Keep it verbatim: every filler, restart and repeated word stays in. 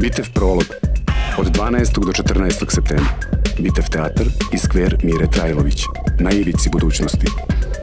Bitev prolog od dvanaestog do četrnaestog septembra. Bitev teatar i skver Mire Trajlović na ivici budućnosti.